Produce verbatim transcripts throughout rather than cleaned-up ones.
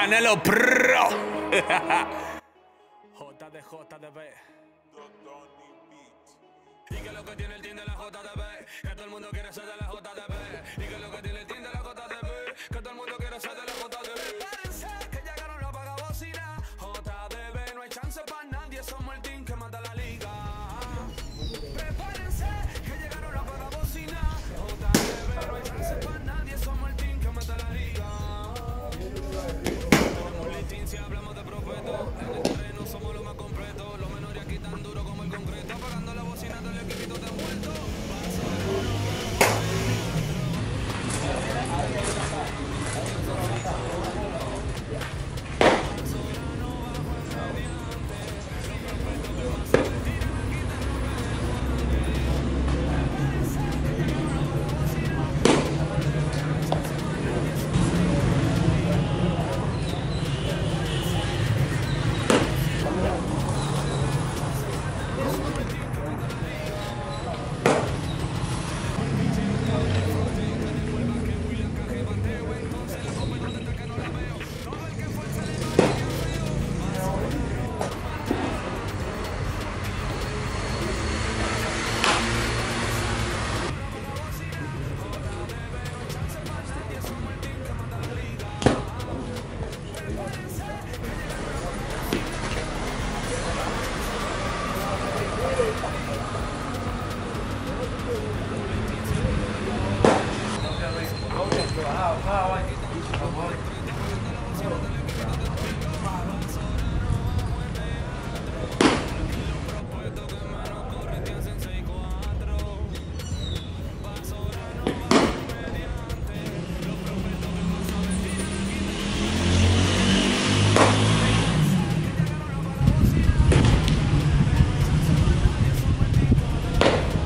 Canelo Pro. J D J D B. Y que lo que tiene el team de la J D B, que todo el mundo quiere ser de la J D B. Y que lo que tiene el team de la J D B, que todo el mundo quiere ser de la J D B. Prepárense que llegaron los pagabocina. J D B, no hay chance para nadie, somos el team que mata la liga. Prepárense que llegaron los pagabocina. J D B, no hay chance para nadie, somos el team que mata la liga. Somos el team si hablamos de profeto. En el terreno somos los más completos, los menores aquí tan duro como el concreto, apagando la bocina del equipito de muerto.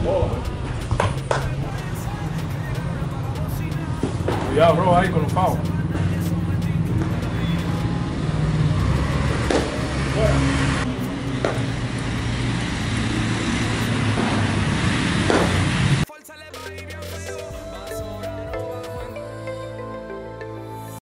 Cuidado, bro, ahí con los pavos.